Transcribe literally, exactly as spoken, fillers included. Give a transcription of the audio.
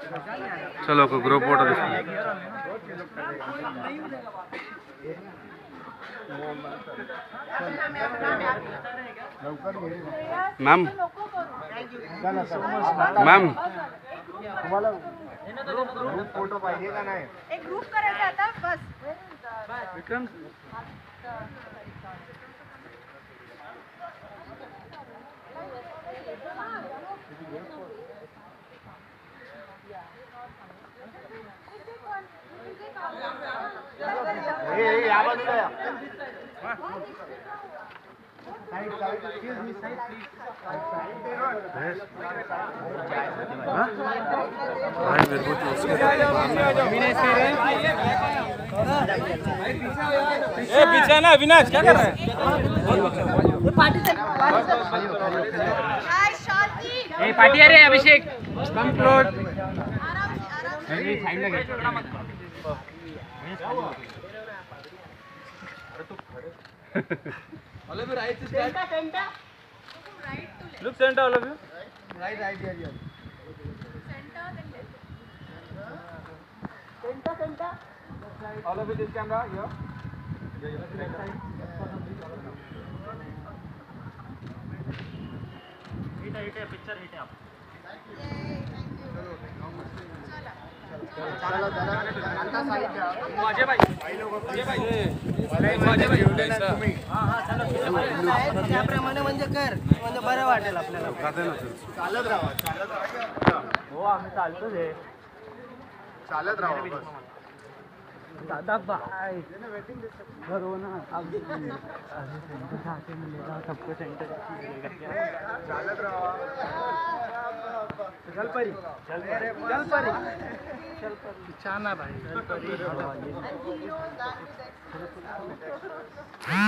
चलो group photo ma'am ma'am photo पाहिजे का नाही? एक ग्रुप करायचा आता बस. विक्रम पीछे ना अविनाश क्या कर रहे हैं? पार्टी आ रही है Abhishek conclude all of you right to start center look center all of you right right here here center then center center all of you this camera here hit hit picture hit आप चलो चला आता side द्या माझे भाई ये भाई माझे भाई तुम्ही हां हां चलो त्याप्रमाणे म्हणजे कर म्हणजे बरं वाटेल आपल्याला. चालत राहा चालत राहा हो आम्ही चालतोच आहे चालत राहा बस दादा बाय करो ना अब आके मिलेगा सबको सेंटर चालत राहा चल परी चल परी चल परी चल परी छान आहे भाई चल परी